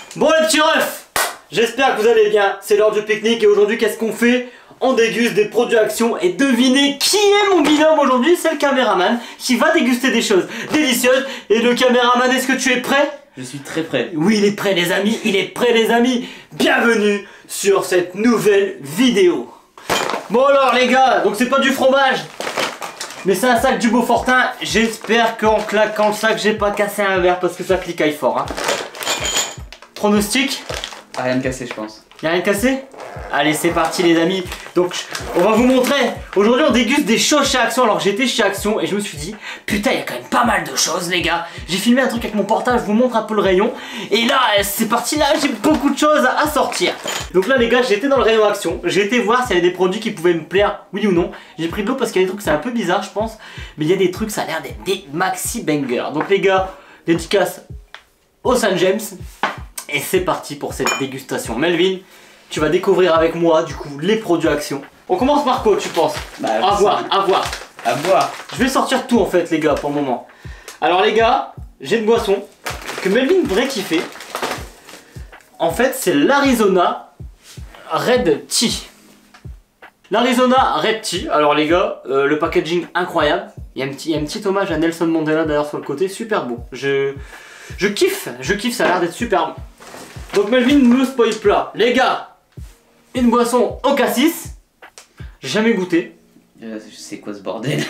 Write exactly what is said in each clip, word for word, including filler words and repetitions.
Bon les petits refs, j'espère que vous allez bien, c'est l'heure du pique-nique et aujourd'hui qu'est-ce qu'on fait? On déguste des produits Action et devinez qui est mon binôme aujourd'hui? C'est le caméraman qui va déguster des choses délicieuses. Et le caméraman, est-ce que tu es prêt? Je suis très prêt. Oui, il est prêt les amis, il est prêt les amis. Bienvenue sur cette nouvelle vidéo. Bon alors les gars, donc c'est pas du fromage, mais c'est un sac du Beaufortin. J'espère qu'en claquant le sac, j'ai pas cassé un verre parce que ça cliquaille fort. Hein. Pronostic? Ah, rien de cassé, je pense. Y'a rien de cassé? Allez, c'est parti les amis. Donc, on va vous montrer. Aujourd'hui, on déguste des choses chez Action. Alors, j'étais chez Action et je me suis dit, putain, il y a quand même pas mal de choses, les gars. J'ai filmé un truc avec mon portable, je vous montre un peu le rayon. Et là, c'est parti, là, j'ai beaucoup de choses à sortir. Donc là, les gars, j'étais dans le rayon Action. J'ai été voir s'il y avait des produits qui pouvaient me plaire, oui ou non. J'ai pris de l'eau parce qu'il y a des trucs, c'est un peu bizarre, je pense. Mais il y a des trucs, ça a l'air d'être des maxi bangers. Donc, les gars, dédicace au Saint James. Et c'est parti pour cette dégustation. Melvin, tu vas découvrir avec moi du coup les produits Action. On commence par quoi tu penses? Bah, à voir, à voir. À voir. Je vais sortir tout en fait les gars pour le moment. Alors les gars, j'ai une boisson que Melvin devrait kiffer. En fait c'est l'Arizona Red Tea. L'Arizona Red Tea, alors les gars, euh, le packaging incroyable. Il y, a un petit, il y a un petit hommage à Nelson Mandela d'ailleurs sur le côté, super beau. Je, je kiffe, je kiffe, ça a l'air d'être super bon. Donc Melvin ne nous spoil pas. Les gars, une boisson au cassis. J'ai jamais goûté. Euh, c'est quoi ce bordel?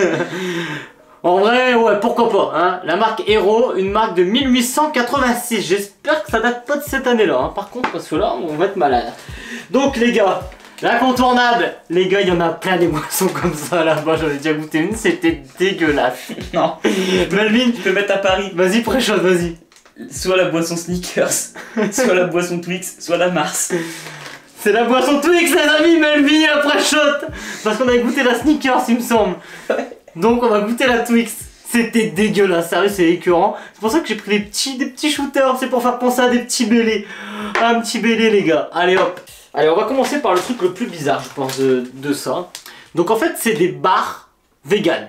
En vrai, ouais, pourquoi pas. Hein. La marque Hero, une marque de mille huit cent quatre-vingt-six. J'espère que ça date pas de cette année-là. Hein. Par contre, parce que là, on va être malade. Donc les gars, l'incontournable. Les gars, il y en a plein des boissons comme ça là-bas. J'en ai déjà goûté une, c'était dégueulasse. Non. Melvin, tu peux mettre à Paris. Vas-y, pré-chose, vas-y. Soit la boisson Snickers, soit la boisson Twix, soit la Mars. C'est la boisson Twix les amis, Melvin après shot. Parce qu'on a goûté la Snickers il me semble. Donc on va goûter la Twix. C'était dégueulasse, sérieux c'est écœurant. C'est pour ça que j'ai pris des petits, des petits shooters, c'est pour faire penser à des petits bélés. Un petit bélé les gars, allez hop. Allez on va commencer par le truc le plus bizarre je pense de, de ça. Donc en fait c'est des bars vegan.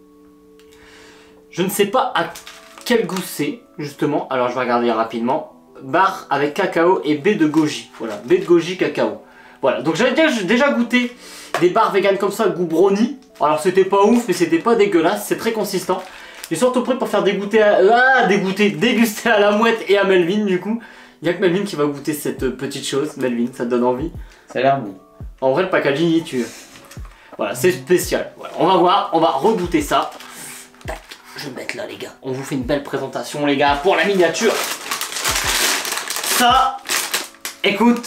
Je ne sais pas à quel goût c'est justement, alors je vais regarder rapidement. Bar avec cacao et baie de goji, voilà, baie de goji cacao. Voilà, donc j'avais déjà, déjà goûté des bars vegan comme ça, goût brownie. Alors c'était pas ouf, mais c'était pas dégueulasse, c'est très consistant. J'ai surtout pris pour faire dégoûter à, ah, dégoûter, déguster à la mouette et à Melvin du coup. Il n'y a que Melvin qui va goûter cette petite chose. Melvin, ça te donne envie? Ça a l'air bon. En vrai le packaging il tue. Voilà, c'est spécial. Voilà, on va voir, on va regoûter ça. Tac, je vais me mettre là les gars. On vous fait une belle présentation les gars pour la miniature. Ça, écoute,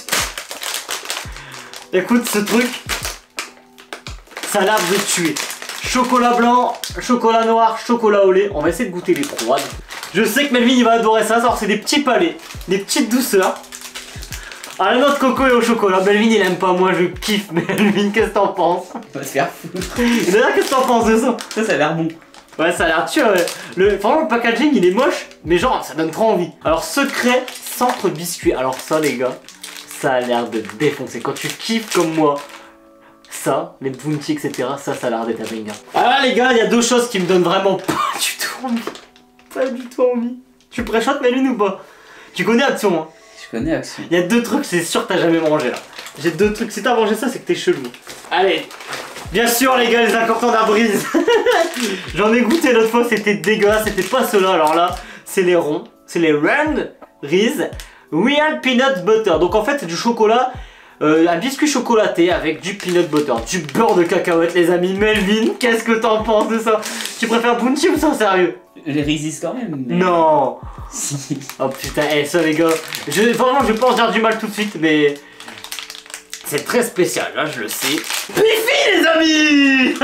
écoute ce truc, ça a l'air de tuer. Chocolat blanc, chocolat noir, chocolat au lait. On va essayer de goûter les trois. Je sais que Melvin il va adorer ça. Alors c'est des petits palais, des petites douceurs. À la noix de coco et au chocolat. Melvin il aime pas, moi je kiffe. Melvin, qu'est-ce que t'en penses? On va se faire foutre. D'ailleurs qu'est-ce que t'en penses de ça? Ça, ça a l'air bon. Ouais, ça a l'air tuer. Ouais. Le, vraiment le packaging il est moche, mais genre ça donne trop envie. Alors secret centre biscuit. Alors ça les gars, ça a l'air de défoncer. Quand tu kiffes comme moi, ça, les bounty et cetera. Ça, ça a l'air d'être un banger. Ah là les gars, il y a deux choses qui me donnent vraiment pas du tout envie. Pas du tout envie. Tu préchotes Melvin ou pas? Tu connais Action hein? Je connais Action. Il y a deux trucs, c'est sûr que t'as jamais mangé là. J'ai deux trucs. Si t'as mangé ça, c'est que t'es chelou. Allez. Bien sûr les gars, les incontournables brise. J'en ai goûté l'autre fois, c'était dégueulasse, c'était pas cela. Alors là, c'est les ronds, c'est les Round Reese Real Peanut Butter. Donc en fait c'est du chocolat, euh, un biscuit chocolaté avec du peanut butter, du beurre de cacahuète les amis. Melvin, qu'est-ce que t'en penses de ça? Tu préfères Bounty ou ça sérieux? Les Reese's quand même. Mais... Non. Si. Oh putain, hey, ça les gars, je, vraiment je pense dire du mal tout de suite mais... C'est très spécial, là je le sais. Bifi les amis.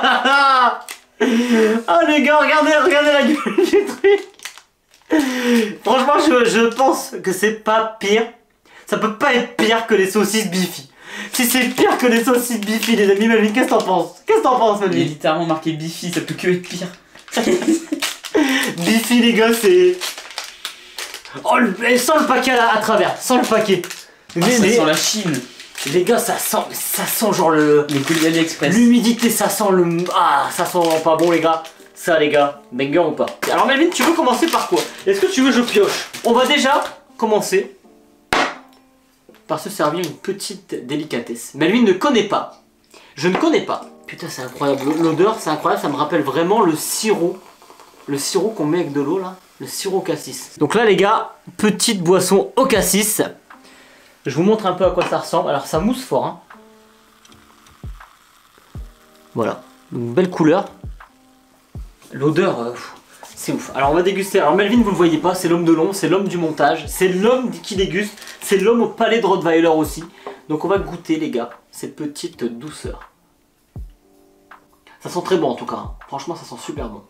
Ah les gars, regardez, regardez la gueule du truc. Franchement, je, je pense que c'est pas pire. Ça peut pas être pire que les saucisses Bifi. Si c'est pire que les saucisses Bifi, les amis, Melvin, qu'est-ce que t'en penses? Qu'est-ce que t'en penses, Melvin? Il est littéralement marqué Bifi, ça peut que être pire. Bifi, les gars, c'est... Oh, le... sans le paquet à, à travers, sans le paquet. Ah, mais, ça mais... sent la Chine. Les gars, ça sent, ça sent genre le... Les colis AliExpress. L'humidité, ça sent le... Ah, ça sent vraiment pas bon, les gars. Ça, les gars, banger ou pas? Alors, Melvin, tu veux commencer par quoi? Est-ce que tu veux que je pioche? On va déjà commencer par se servir une petite délicatesse. Melvin ne connaît pas. Je ne connais pas. Putain, c'est incroyable. L'odeur, c'est incroyable. Ça me rappelle vraiment le sirop. Le sirop qu'on met avec de l'eau là. Le sirop cassis. Donc là, les gars, petite boisson au cassis. Je vous montre un peu à quoi ça ressemble. Alors, ça mousse fort. Hein. Voilà. Une belle couleur. L'odeur, euh, c'est ouf. Alors, on va déguster. Alors, Melvin, vous le voyez pas, c'est l'homme de l'ombre, c'est l'homme du montage. C'est l'homme qui déguste. C'est l'homme au palais de Rottweiler aussi. Donc, on va goûter, les gars, cette petite douceur. Ça sent très bon en tout cas. Franchement, ça sent super bon.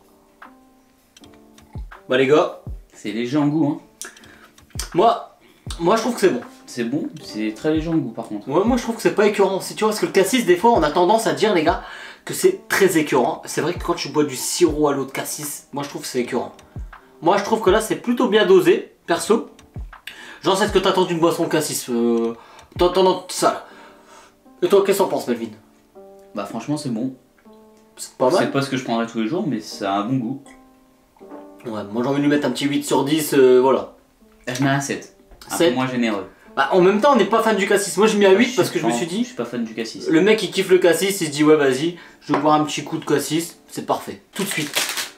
Bah, les gars. C'est léger en goût, hein. Moi, moi je trouve que c'est bon. C'est bon, c'est très léger en goût par contre. Ouais, moi je trouve que c'est pas écœurant. Si tu vois, parce que le cassis, des fois, on a tendance à dire, les gars, que c'est très écœurant. C'est vrai que quand tu bois du sirop à l'eau de cassis, moi je trouve que c'est écœurant. Moi je trouve que là, c'est plutôt bien dosé, perso. Genre, c'est ce que t'attends d'une boisson cassis. Euh, T'entends ça. Et toi, qu'est-ce que t'en penses, Melvin? Bah, franchement, c'est bon. C'est pas mal. C'est pas ce que je prendrais tous les jours, mais ça a un bon goût. Ouais, moi j'ai envie de lui mettre un petit huit sur dix, euh, voilà. Je mets un sept. Un sept. peu moins généreux. Bah, en même temps, on n'est pas fan du cassis. Moi, j'ai mis à huit Je parce que je me pas- suis dit, Je suis pas fan du cassis. le mec il kiffe le cassis, il se dit, ouais, vas-y, je vais boire un petit coup de cassis, c'est parfait. Tout de suite.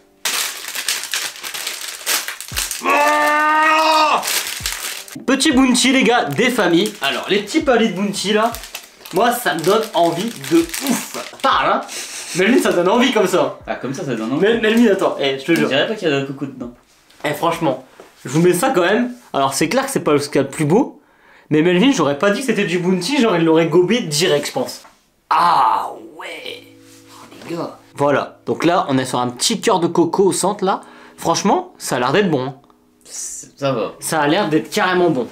Petit bounty, les gars, des familles. Alors, les petits palais de bounty là, moi, ça me donne envie de ouf. Parle, hein. Melvin, ça donne envie comme ça. Ah, comme ça, ça donne envie. Mel Melvin, attends, eh, je te Je jure. dirais pas qu'il y a de la coco dedans. Eh, franchement, je vous mets ça quand même. Alors, c'est clair que c'est pas ce qu'il y a de plus beau. Mais Melvin, j'aurais pas dit que c'était du bounty, genre il l'aurait gobé direct, je pense. Ah ouais. Oh, les gars. Voilà, donc là, on est sur un petit cœur de coco au centre là. Franchement, ça a l'air d'être bon. Hein. Ça va. Ça a l'air d'être carrément bon.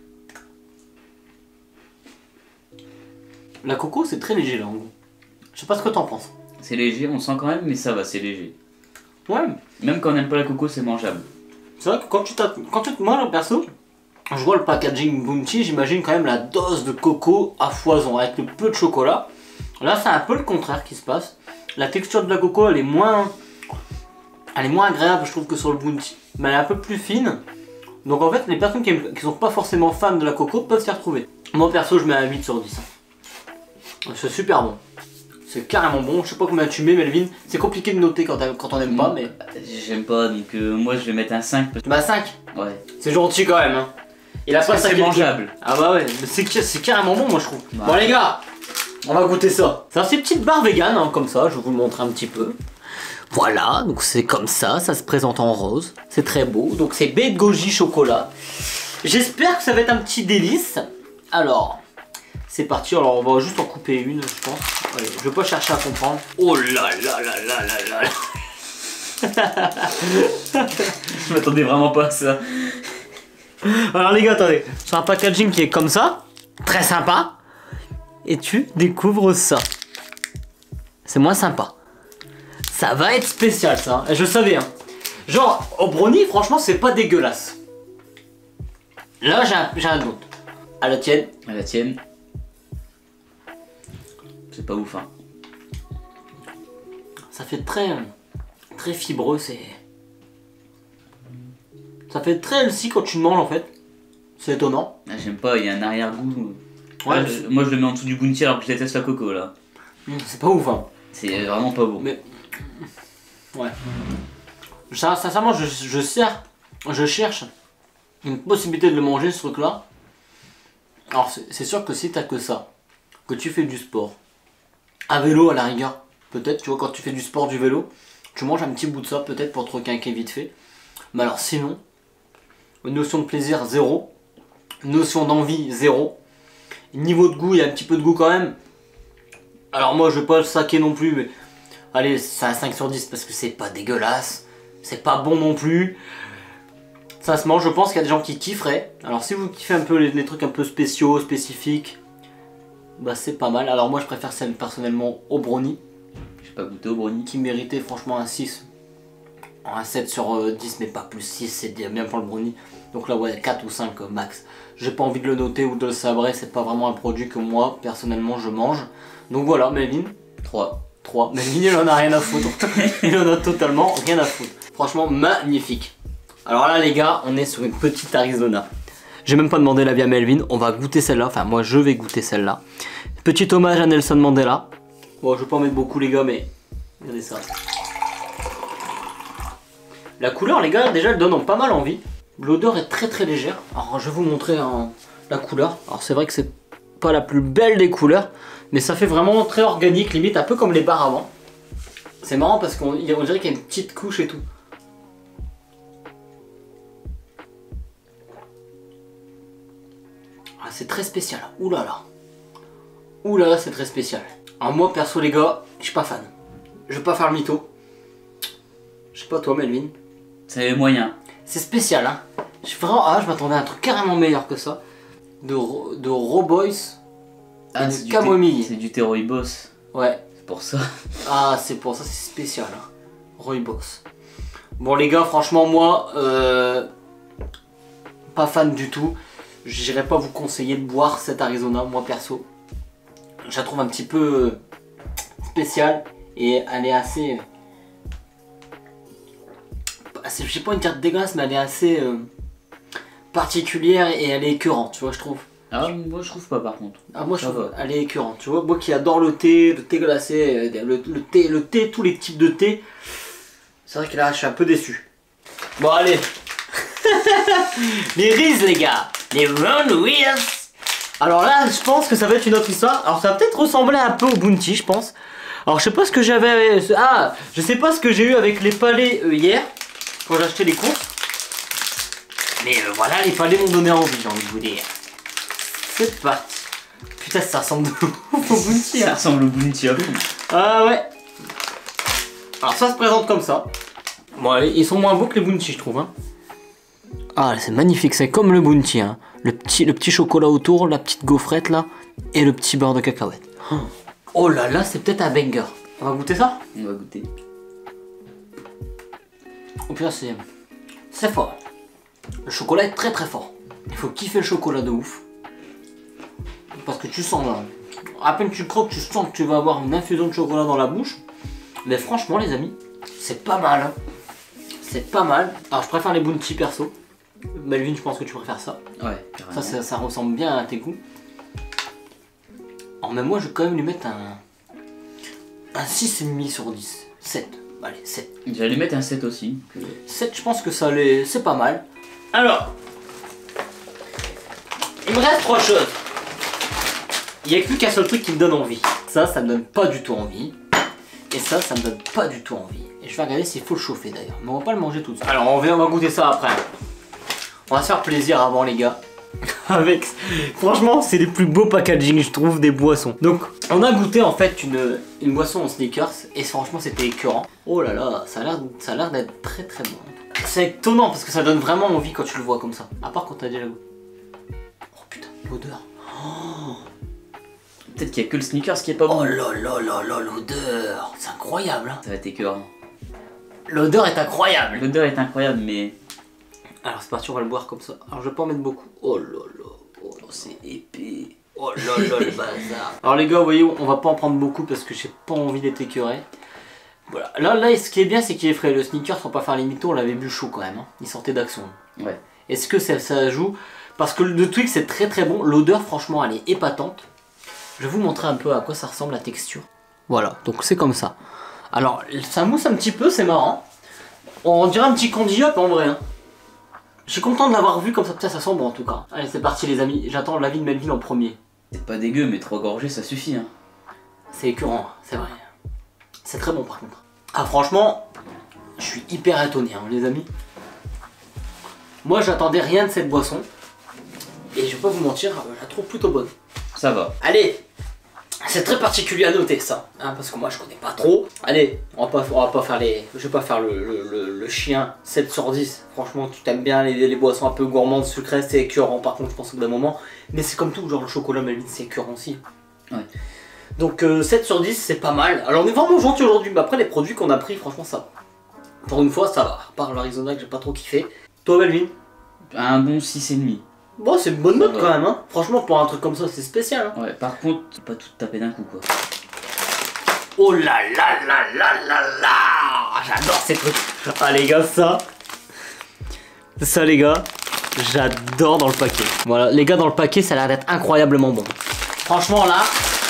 La coco, c'est très léger là en gros. Je sais pas ce que t'en penses. C'est léger, on sent quand même, mais ça va, c'est léger. Ouais. Même quand on n'aime pas la coco, c'est mangeable. C'est vrai que quand tu t'as... Quand tu... Moi, perso, je vois le packaging Bounty, j'imagine quand même la dose de coco à foison avec le peu de chocolat. Là, c'est un peu le contraire qui se passe. La texture de la coco, elle est moins... Elle est moins agréable, je trouve, que sur le Bounty. Mais elle est un peu plus fine. Donc en fait, les personnes qui, aiment... qui sont pas forcément fans de la coco peuvent s'y retrouver. Moi, perso, je mets un huit sur dix. C'est super bon. C'est carrément bon. Je sais pas combien tu mets, Melvin. C'est compliqué de noter quand, quand on aime pas, mais... J'aime pas, donc euh, moi je vais mettre un cinq. Tu mets un cinq. Ouais. C'est gentil quand même, hein. Il a pas C'est mangeable. Ah bah ouais, c'est carrément bon, moi je trouve. Ouais. Bon les gars, on va goûter ça. C'est ces petites barres vegan, hein, comme ça, je vais vous le montrer un petit peu. Voilà, donc c'est comme ça, ça se présente en rose. C'est très beau, donc c'est baie de goji chocolat. J'espère que ça va être un petit délice. Alors, c'est parti, alors on va juste en couper une, je pense. Allez, je vais pas chercher à comprendre. Oh là là là là là là. Je m'attendais vraiment pas à ça. Alors les gars, attendez, sur un packaging qui est comme ça, très sympa, et tu découvres ça. C'est moins sympa. Ça va être spécial ça, hein. Et je savais. Hein. Genre, au brownie, franchement, c'est pas dégueulasse. Là, j'ai un, un doute. À la tienne. À la tienne. C'est pas ouf, hein. Ça fait très, très fibreux, c'est... Ça fait très healthy quand tu le manges en fait. C'est étonnant. Ah, j'aime pas, il y a un arrière-goût. Ouais, Ah, je- moi je le mets en dessous du bounty alors que je déteste la coco là. c'est pas ouf hein. C'est vraiment pas bon. Mais... Ouais. Ça, sincèrement, je, je, sers, je cherche une possibilité de le manger ce truc là. Alors c'est sûr que si t'as que ça, que tu fais du sport, à vélo à la rigueur, peut-être, tu vois, quand tu fais du sport, du vélo, tu manges un petit bout de ça peut-être pour te requinquer vite fait. Mais alors sinon, une notion de plaisir zéro, notion d'envie zéro, niveau de goût, il y a un petit peu de goût quand même. Alors moi je vais pas le saquer non plus, mais allez, c'est un cinq sur dix parce que c'est pas dégueulasse, c'est pas bon non plus. Ça se mange, je pense qu'il y a des gens qui kifferaient. Alors si vous kiffez un peu les, les trucs un peu spéciaux, spécifiques, bah c'est pas mal. Alors moi je préfère celle personnellement au brownie, J'ai pas goûté au brownie. qui méritait franchement un six. Un sept sur dix, mais pas plus six, c'est bien pour le brownie. Donc là ouais, quatre ou cinq max. J'ai pas envie de le noter ou de le sabrer, c'est pas vraiment un produit que moi personnellement je mange. Donc voilà, Melvin, trois. trois. Melvin il en a rien à foutre. Il en a totalement rien à foutre. Franchement magnifique. Alors là les gars, on est sur une petite Arizona. J'ai même pas demandé l'avis à Melvin. On va goûter celle-là. Enfin, moi, je vais goûter celle-là. Petit hommage à Nelson Mandela. Bon, je vais pas en mettre beaucoup, les gars, mais regardez ça. La couleur, les gars, déjà, elle donne pas mal envie. L'odeur est très très légère. Alors, je vais vous montrer hein, la couleur. Alors, c'est vrai que c'est pas la plus belle des couleurs, mais ça fait vraiment très organique, limite un peu comme les bars avant. C'est marrant parce qu'on on dirait qu'il y a une petite couche et tout. Ah, c'est très spécial. Ouh là là. Ouh là là, c'est très spécial. Alors moi perso les gars, je suis pas fan. Je vais pas faire le mytho. Je sais pas toi Melvin. C'est moyen. C'est spécial hein. Je vraiment ah je m'attendais à un truc carrément meilleur que ça. De de Roboys. Ah, et de camomille. C'est du thé Rooibos. Ouais. C'est pour ça. Ah c'est pour ça, c'est spécial hein. Rooibos. Bon les gars, franchement moi euh, pas fan du tout. J'irai pas vous conseiller de boire cette Arizona, moi perso. Je la trouve un petit peu spéciale et elle est assez... assez je sais pas une dire dégueulasse, mais elle est assez euh, particulière et elle est écœurante, tu vois, je trouve. Ah, moi je trouve pas par contre. Ah, moi je ça trouve va. elle est écœurante, tu vois. Moi qui adore le thé, le thé glacé, le, le thé, le thé, tous les types de thé. C'est vrai que là je suis un peu déçu. Bon, allez. Les Reese, les gars. Les Ron Reese. Alors là, je pense que ça va être une autre histoire. Alors ça va peut-être ressembler un peu au Bounty, je pense. Alors je sais pas ce que j'avais... Ah, je sais pas ce que j'ai eu avec les palais euh, hier, quand j'ai acheté les courses. Mais euh, voilà, les palais m'ont donné envie, j'ai envie de vous dire. C'est parti. Putain, ça ressemble de ouf au Bounty. Ça Hein. ressemble au Bounty à fond. Ah ouais. Alors ça se présente comme ça. Bon, allez, ils sont moins beaux que les Bounty, je trouve. Hein. Ah, c'est magnifique, c'est comme le Bounty. Hein. Le, petit, le petit chocolat autour, la petite gaufrette là, et le petit beurre de cacahuète. Oh là là, c'est peut-être un banger. On va goûter ça? On va goûter. Oh putain, c'est... c'est fort. Le chocolat est très très fort. Il faut kiffer le chocolat de ouf. Parce que tu sens là, à peine tu croques, tu sens que tu vas avoir une infusion de chocolat dans la bouche. Mais franchement les amis, c'est pas mal. Hein. C'est pas mal. Alors je préfère les Bounty perso. Melvin, je pense que tu préfères ça. Ouais, carrément. Ça, ça, ça ressemble bien à tes goûts. Alors même moi je vais quand même lui mettre un... un six virgule cinq sur dix. sept. Allez, sept. J'allais mettre un sept aussi. sept, je pense que ça l'est... c'est pas mal. Alors, il me reste trois choses. Il n'y a plus qu'un seul truc qui me donne envie. Ça, ça me donne pas du tout envie. Et ça, ça me donne pas du tout envie. Et je vais regarder s'il faut le chauffer d'ailleurs. Mais on va pas le manger tout de suite. Alors, on va, on va goûter ça après. On va se faire plaisir avant les gars. Avec... Franchement, c'est les plus beaux packaging, je trouve, des boissons. Donc, on a goûté en fait une, une boisson en sneakers. Et franchement, c'était écœurant. Oh là là, ça a l'air ça a l'air d'être très très bon. C'est étonnant parce que ça donne vraiment envie quand tu le vois comme ça. À part quand t'as déjà goûté. Oh putain, l'odeur. Oh. Peut-être qu'il y a que le sneakers qui est pas bon. Oh là là là là, l'odeur. C'est incroyable. Hein. Ça va être écœurant. L'odeur est incroyable. L'odeur est incroyable, mais... Alors c'est parti, on va le boire comme ça. Alors je vais pas en mettre beaucoup. Oh là là. Oh, c'est épais. Oh là là le bazar. Alors les gars, vous voyez, on va pas en prendre beaucoup parce que j'ai pas envie d'être écœuré. Voilà. Là, là, ce qui est bien, c'est qu'il est frais. Le sneaker, faut pas faire les mythos, on l'avait bu chaud quand même. Hein. Il sortait d'Action. Ouais. Est-ce que ça, ça joue? Parce que le Twix c'est très très bon. L'odeur, franchement, elle est épatante. Je vais vous montrer un peu à quoi ça ressemble la texture. Voilà, donc c'est comme ça. Alors, ça mousse un petit peu, c'est marrant. On dirait un petit candy up en vrai. Hein. Je suis content de l'avoir vu comme ça. Putain, ça sent bon en tout cas. Allez, c'est parti les amis. J'attends l'avis de Melvin en premier. C'est pas dégueu, mais trois gorgées, ça suffit. Hein. C'est écœurant, c'est vrai. C'est très bon par contre. Ah franchement, je suis hyper étonné hein, les amis. Moi j'attendais rien de cette boisson. Et je vais pas vous mentir, je la trouve plutôt bonne. Ça va. Allez, c'est très particulier à noter ça. Hein, parce que moi je connais pas trop. Allez, on va pas, on va pas faire les... Je vais pas faire le, le, le, le chien sept sur dix. Franchement tu t'aimes bien les, les boissons un peu gourmandes, sucrées, c'est écœurant par contre je pense au bout d'un moment. Mais c'est comme tout, genre le chocolat Melvin c'est écœurant aussi. Ouais. Donc euh, sept sur dix c'est pas mal. Alors on est vraiment gentil aujourd'hui, mais après les produits qu'on a pris franchement ça va. Pour une fois ça va, à part l'Arizona que j'ai pas trop kiffé. Toi Melvin? Un bon six virgule cinq. Bon c'est une bonne note va. quand même hein. Franchement pour un truc comme ça c'est spécial hein. Ouais, par contre, pas tout taper d'un coup quoi. Oh là là là là là là. J'adore ces trucs. Ah les gars ça. Ça les gars. J'adore dans le paquet. Voilà, les gars, dans le paquet, ça a l'air d'être incroyablement bon. Franchement, là.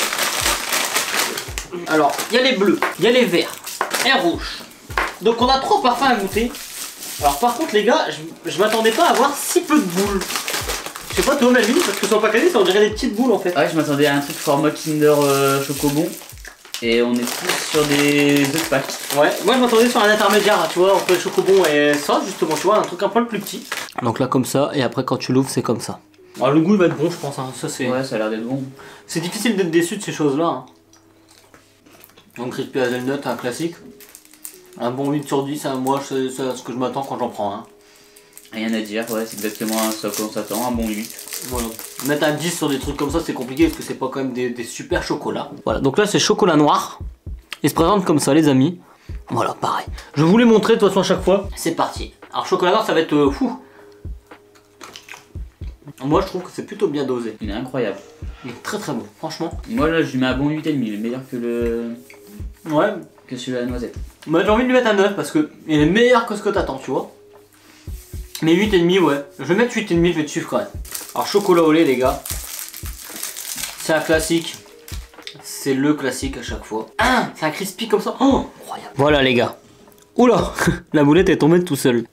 Alors, il y a les bleus, il y a les verts et rouges. Donc, on a trois parfums à goûter. Alors, par contre, les gars, je, je m'attendais pas à avoir si peu de boules. Je sais pas, toi, Melvin, parce que sur le paquet, ça on dirait des petites boules en fait. Ouais, je m'attendais à un truc format Kinder euh, Chocobon. Et on est plus sur des œufs packs. Ouais, moi je m'attendais sur un intermédiaire, tu vois, entre le chocobon et ça, justement, tu vois, un truc un poil plus petit. Donc là, comme ça, et après, quand tu l'ouvres, c'est comme ça. Alors, le goût il va être bon, je pense, hein. Ça c'est. Ouais, ça a l'air d'être bon. C'est difficile d'être déçu de ces choses-là. Hein. Donc, crispy hazelnut, un classique. Un bon huit sur dix, hein. Moi, c'est ce que je m'attends quand j'en prends. Hein. Rien à dire, ouais, c'est exactement ça qu'on s'attend, un bon huit. Voilà. Mettre un dix sur des trucs comme ça, c'est compliqué parce que c'est pas quand même des, des super chocolats. Voilà, donc là, c'est chocolat noir. Il se présente comme ça, les amis. Voilà, pareil. Je vous l'ai montré de toute façon à chaque fois. C'est parti. Alors, chocolat noir, ça va être euh, fou. Moi, je trouve que c'est plutôt bien dosé. Il est incroyable. Il est très très bon, franchement. Moi, là, je lui mets un bon huit virgule cinq. Il est meilleur que le. Ouais. Que celui à la noisette. Moi, j'ai envie de lui mettre un neuf parce que il est meilleur que ce que t'attends, tu vois. Mais huit virgule cinq, ouais. Je vais mettre huit virgule cinq, je vais te suivre quand même. Alors, chocolat au lait, les gars. C'est un classique. C'est le classique à chaque fois. Ah, c'est un crispy comme ça. Oh, incroyable. Voilà, les gars. Oula, la boulette est tombée tout seul.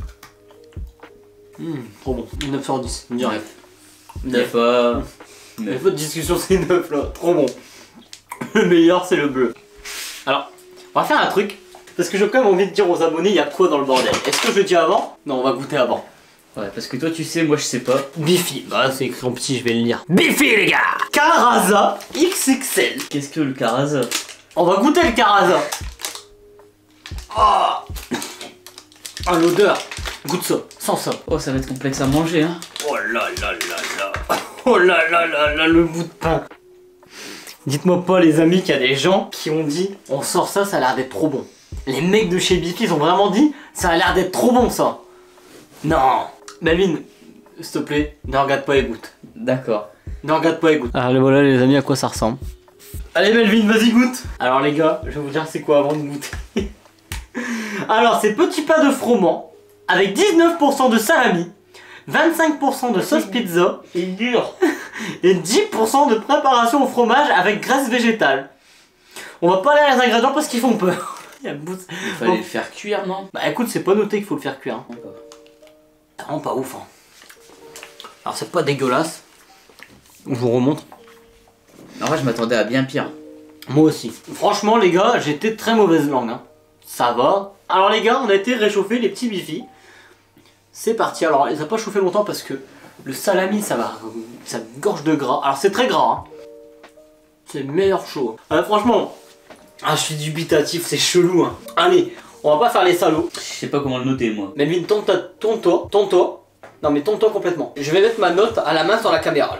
Mmh, trop bon. neuf sur dix, direct. Des fois. Il n'y a pas de discussion, c'est neuf là. Trop bon. Le meilleur, c'est le bleu. Alors, on va faire un truc. Parce que j'ai quand même envie de dire aux abonnés, il y a quoi dans le bordel. Est-ce que je le dis avant? Non, on va goûter avant. Ouais, parce que toi tu sais, moi je sais pas. Bifi, bah c'est écrit en petit, je vais le lire. Bifi les gars. Caraza X X L. Qu'est-ce que le Caraza? On va goûter le Caraza. Ah, oh, l'odeur. Goûte ça, sans ça. Oh, ça va être complexe à manger, hein. Oh là là là là. Oh là là là là, le bout de pain. Dites-moi pas les amis qu'il y a des gens qui ont dit on sort ça, ça a l'air d'être trop bon. Les mecs de chez Bifi ils ont vraiment dit ça a l'air d'être trop bon ça. Non. Melvin, s'il te plaît, ne regarde pas et goûte. D'accord. Ne regarde pas et goûte. Alors voilà les amis à quoi ça ressemble. Allez Melvin, vas-y goûte. Alors les gars, je vais vous dire c'est quoi avant de goûter. Alors c'est petit pain de froment avec dix-neuf pour cent de salami, vingt-cinq pour cent de sauce pizza. C'est dur. Et dix pour cent de préparation au fromage avec graisse végétale. On va pas aller à les ingrédients parce qu'ils font peur. Il, y a bout... Il fallait bon. le faire cuire, non? Bah écoute, c'est pas noté qu'il faut le faire cuire. Hein. C'est vraiment pas ouf. Hein. Alors c'est pas dégueulasse. Je vous remonte. En vrai, je m'attendais à bien pire. Moi aussi. Franchement, les gars, j'étais très mauvaise langue. Hein. Ça va. Alors les gars, on a été réchauffer les petits Bifi. C'est parti. Alors, ça n'a pas chauffé longtemps parce que le salami, ça va, ça gorge de gras. Alors c'est très gras. Hein. C'est meilleur chaud. Ah, franchement, ah, je suis dubitatif, c'est chelou. Hein. Allez, on va pas faire les salauds. Je sais pas comment le noter, moi. Melvin, tourne-toi, tourne-toi. Non mais tourne-toi complètement. Je vais mettre ma note à la main sur la caméra.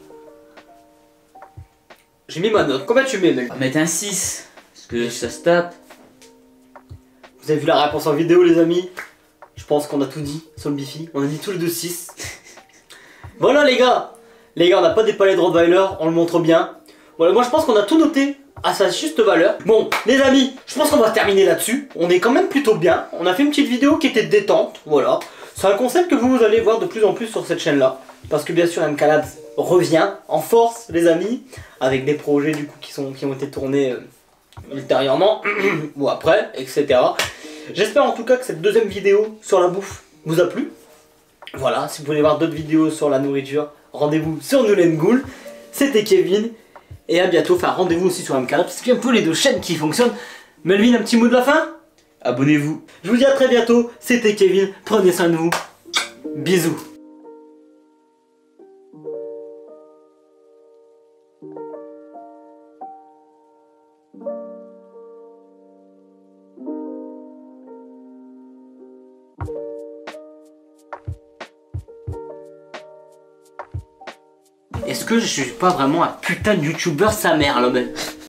J'ai mis ma note. Combien tu mets, Melvin? On va mettre un six. Parce que ça se tape. Vous avez vu la réponse en vidéo, les amis? Je pense qu'on a tout dit sur le Bifi. On a dit tous les deux six. Voilà, les gars. Les gars, on n'a pas des palais de Rottweiler, on le montre bien. Voilà, moi je pense qu'on a tout noté à sa juste valeur. Bon, les amis, je pense qu'on va terminer là-dessus. On est quand même plutôt bien. On a fait une petite vidéo qui était détente, voilà. C'est un concept que vous allez voir de plus en plus sur cette chaîne-là. Parce que bien sûr, M K Labs revient en force, les amis, avec des projets du coup qui, sont, qui ont été tournés euh, ultérieurement, ou après, et cetera. J'espère en tout cas que cette deuxième vidéo sur la bouffe vous a plu. Voilà, si vous voulez voir d'autres vidéos sur la nourriture, rendez-vous sur Noulaine Ghoul. C'était Kevin. Et à bientôt, enfin rendez-vous aussi sur M K Labs, parce qu'il y a un peu les deux chaînes qui fonctionnent. Melvin, un petit mot de la fin? Abonnez-vous. Je vous dis à très bientôt, c'était Kevin, prenez soin de vous. Bisous. Est-ce que je suis pas vraiment un putain de youtubeur sa mère là, mais